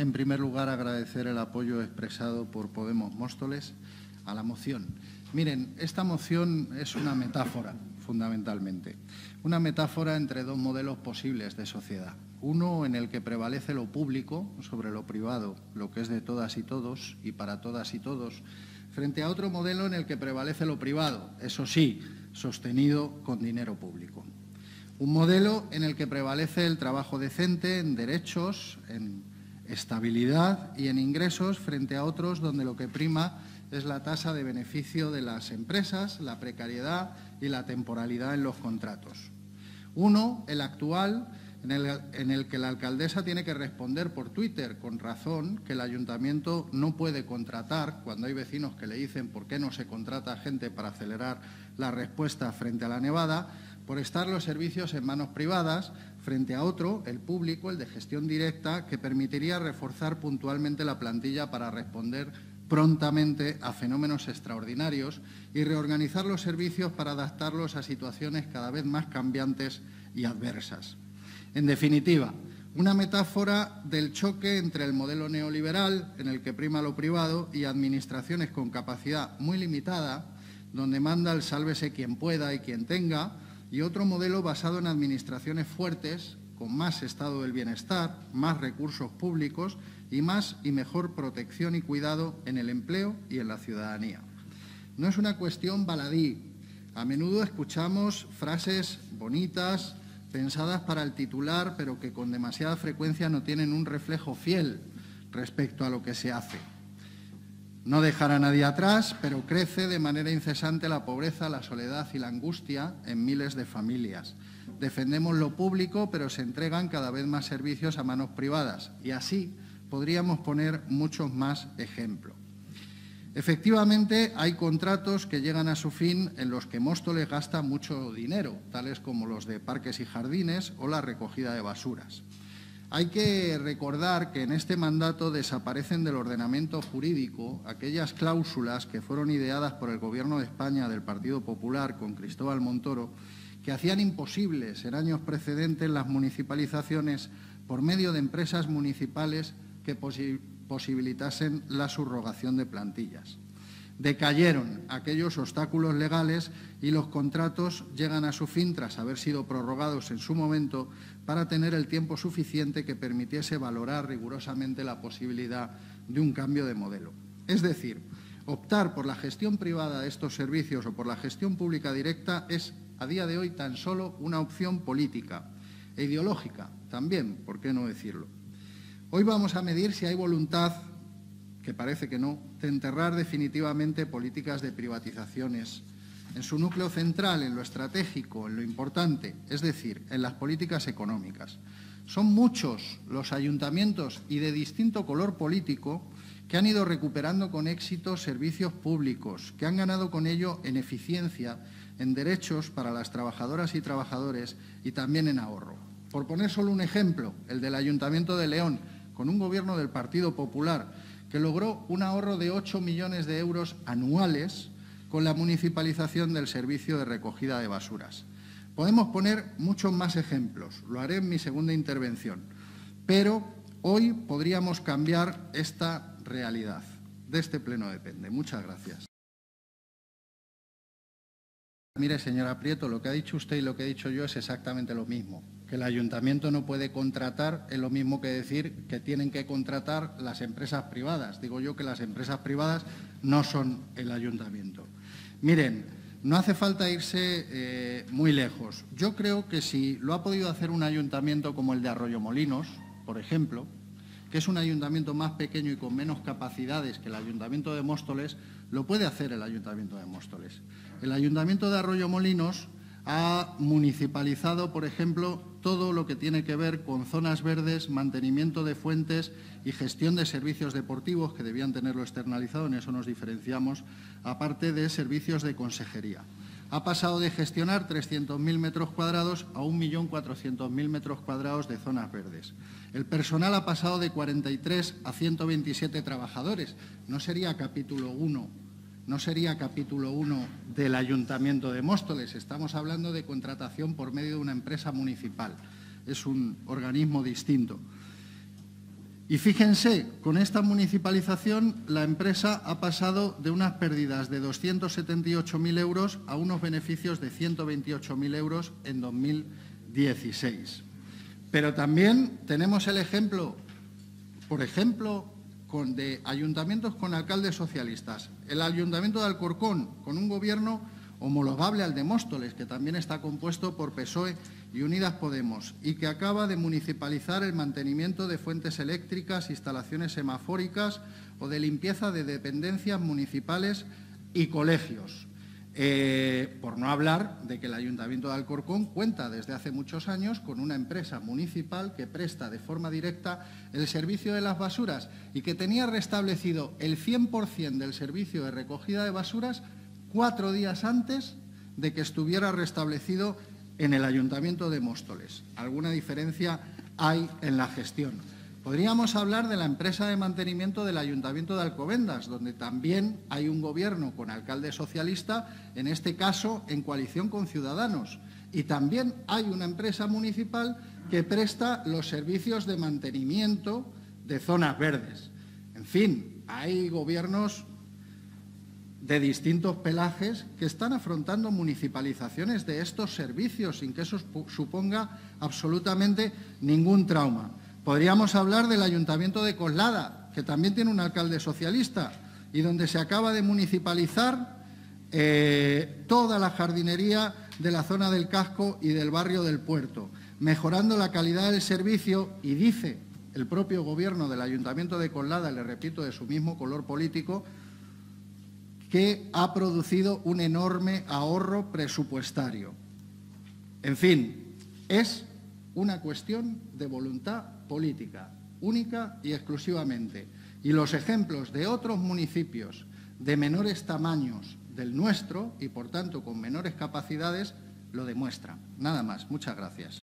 en primer lugar, agradecer el apoyo expresado por Podemos Móstoles a la moción. Miren, esta moción es una metáfora, fundamentalmente. Una metáfora entre dos modelos posibles de sociedad. Uno en el que prevalece lo público sobre lo privado, lo que es de todas y todos y para todas y todos, frente a otro modelo en el que prevalece lo privado, eso sí, sostenido con dinero público. Un modelo en el que prevalece el trabajo decente en derechos, en estabilidad y en ingresos, frente a otros donde lo que prima es la tasa de beneficio de las empresas, la precariedad y la temporalidad en los contratos. Uno, el actual, en el que la alcaldesa tiene que responder por Twitter, con razón, que el ayuntamiento no puede contratar, cuando hay vecinos que le dicen por qué no se contrata gente para acelerar la respuesta frente a la nevada, por estar los servicios en manos privadas, frente a otro, el público, el de gestión directa, que permitiría reforzar puntualmente la plantilla para responder prontamente a fenómenos extraordinarios y reorganizar los servicios para adaptarlos a situaciones cada vez más cambiantes y adversas. En definitiva, una metáfora del choque entre el modelo neoliberal, en el que prima lo privado, y administraciones con capacidad muy limitada, donde manda el sálvese quien pueda y quien tenga, y otro modelo basado en administraciones fuertes, con más estado del bienestar, más recursos públicos y más y mejor protección y cuidado en el empleo y en la ciudadanía. No es una cuestión baladí. A menudo escuchamos frases bonitas, pensadas para el titular, pero que con demasiada frecuencia no tienen un reflejo fiel respecto a lo que se hace. No dejar a nadie atrás, pero crece de manera incesante la pobreza, la soledad y la angustia en miles de familias. Defendemos lo público, pero se entregan cada vez más servicios a manos privadas. Y así podríamos poner muchos más ejemplos. Efectivamente, hay contratos que llegan a su fin en los que Móstoles gasta mucho dinero, tales como los de parques y jardines o la recogida de basuras. Hay que recordar que en este mandato desaparecen del ordenamiento jurídico aquellas cláusulas que fueron ideadas por el Gobierno de España del Partido Popular con Cristóbal Montoro, que hacían imposibles en años precedentes las municipalizaciones por medio de empresas municipales que posibilitasen la subrogación de plantillas. Decayeron aquellos obstáculos legales y los contratos llegan a su fin tras haber sido prorrogados en su momento para tener el tiempo suficiente que permitiese valorar rigurosamente la posibilidad de un cambio de modelo. Es decir, optar por la gestión privada de estos servicios o por la gestión pública directa es, a día de hoy, tan solo una opción política e ideológica también, ¿por qué no decirlo? Hoy vamos a medir si hay voluntad, que parece que no, de enterrar definitivamente políticas de privatizaciones en su núcleo central, en lo estratégico, en lo importante, es decir, en las políticas económicas. Son muchos los ayuntamientos y de distinto color político que han ido recuperando con éxito servicios públicos, que han ganado con ello en eficiencia, en derechos para las trabajadoras y trabajadores y también en ahorro. Por poner solo un ejemplo, el del Ayuntamiento de León, con un gobierno del Partido Popular, que logró un ahorro de 8 millones de euros anuales con la municipalización del servicio de recogida de basuras. Podemos poner muchos más ejemplos, lo haré en mi segunda intervención, pero hoy podríamos cambiar esta realidad. De este pleno depende. Muchas gracias. Mire, señora Prieto, lo que ha dicho usted y lo que he dicho yo es exactamente lo mismo. Que el ayuntamiento no puede contratar es lo mismo que decir que tienen que contratar las empresas privadas. Digo yo que las empresas privadas no son el ayuntamiento. Miren, no hace falta irse muy lejos. Yo creo que si lo ha podido hacer un ayuntamiento como el de Arroyomolinos, por ejemplo, que es un ayuntamiento más pequeño y con menos capacidades que el Ayuntamiento de Móstoles, lo puede hacer el Ayuntamiento de Móstoles. El Ayuntamiento de Arroyomolinos ha municipalizado, por ejemplo, todo lo que tiene que ver con zonas verdes, mantenimiento de fuentes y gestión de servicios deportivos, que debían tenerlo externalizado, en eso nos diferenciamos, aparte de servicios de consejería. Ha pasado de gestionar 300.000 metros cuadrados a 1.400.000 metros cuadrados de zonas verdes. El personal ha pasado de 43 a 127 trabajadores. No sería capítulo 1, del Ayuntamiento de Móstoles. Estamos hablando de contratación por medio de una empresa municipal. Es un organismo distinto. Y fíjense, con esta municipalización la empresa ha pasado de unas pérdidas de 278.000 euros a unos beneficios de 128.000 euros en 2016. Pero también tenemos el ejemplo, por ejemplo, de ayuntamientos con alcaldes socialistas. El Ayuntamiento de Alcorcón, con un gobierno homologable al de Móstoles, que también está compuesto por PSOE y Unidas Podemos, y que acaba de municipalizar el mantenimiento de fuentes eléctricas, instalaciones semafóricas o de limpieza de dependencias municipales y colegios. Por no hablar de que el Ayuntamiento de Alcorcón cuenta desde hace muchos años con una empresa municipal que presta de forma directa el servicio de las basuras y que tenía restablecido el 100% del servicio de recogida de basuras 4 días antes de que estuviera restablecido en el Ayuntamiento de Móstoles. Alguna diferencia hay en la gestión. Podríamos hablar de la empresa de mantenimiento del Ayuntamiento de Alcobendas, donde también hay un gobierno con alcalde socialista, en este caso en coalición con Ciudadanos. Y también hay una empresa municipal que presta los servicios de mantenimiento de zonas verdes. En fin, hay gobiernos de distintos pelajes que están afrontando municipalizaciones de estos servicios sin que eso suponga absolutamente ningún trauma. Podríamos hablar del Ayuntamiento de Coslada, que también tiene un alcalde socialista y donde se acaba de municipalizar toda la jardinería de la zona del Casco y del barrio del Puerto, mejorando la calidad del servicio, y dice el propio gobierno del Ayuntamiento de Coslada, le repito, de su mismo color político, que ha producido un enorme ahorro presupuestario. En fin, es una cuestión de voluntad política, única y exclusivamente. Y los ejemplos de otros municipios de menores tamaños del nuestro y, por tanto, con menores capacidades, lo demuestran. Nada más. Muchas gracias.